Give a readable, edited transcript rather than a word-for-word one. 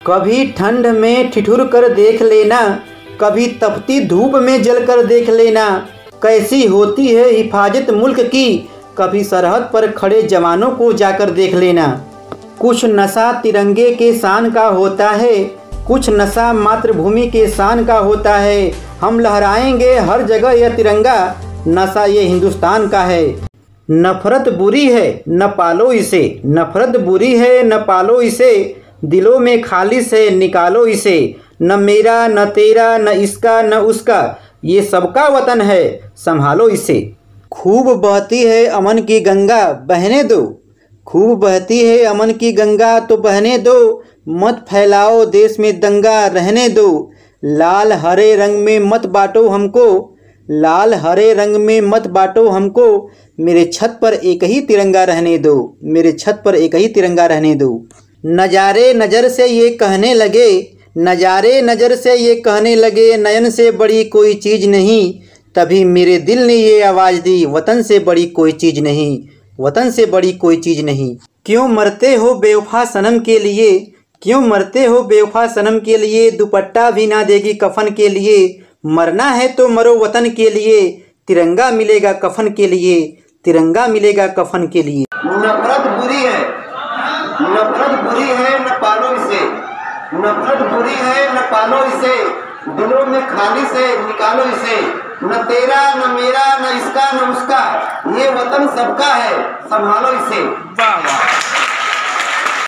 कभी ठंड में ठिठुर कर देख लेना, कभी तपती धूप में जल कर देख लेना। कैसी होती है हिफाजत मुल्क की, कभी सरहद पर खड़े जवानों को जाकर देख लेना। कुछ नशा तिरंगे के शान का होता है, कुछ नशा मातृभूमि के शान का होता है। हम लहराएंगे हर जगह यह तिरंगा, नशा ये हिंदुस्तान का है। नफरत बुरी है न पालो इसे, नफरत बुरी है न पालो इसे। दिलों में खालिस है निकालो इसे, न मेरा न तेरा न इसका न उसका, ये सबका वतन है संभालो इसे। खूब बहती है अमन की गंगा बहने दो, खूब बहती है अमन की गंगा तो बहने दो। मत फैलाओ देश में दंगा रहने दो। लाल हरे रंग में मत बांटो हमको, लाल हरे रंग में मत बांटो हमको। मेरे छत पर एक ही तिरंगा रहने दो, मेरे छत पर एक ही तिरंगा रहने दो। नजारे नज़र से ये कहने लगे, नजारे नज़र से ये कहने लगे, नयन से बड़ी कोई चीज़ नहीं। तभी मेरे दिल ने ये आवाज़ दी, वतन से बड़ी कोई चीज़ नहीं, वतन से बड़ी कोई चीज़ नहीं। क्यों मरते हो बेवफा सनम के लिए, क्यों मरते हो बेवफा सनम के लिए। दुपट्टा भी ना देगी कफन के लिए। मरना है तो मरो वतन के लिए, तिरंगा मिलेगा कफन के लिए, तिरंगा मिलेगा कफन के लिए। नफरत बुरी है, नफरत बुरी है न पालो इसे, नफरत बुरी है न पालो इसे। दिलों में खालिस है निकालो इसे, न तेरा न मेरा न इसका न उसका, ये वतन सबका है संभालो इसे। वाह वाह।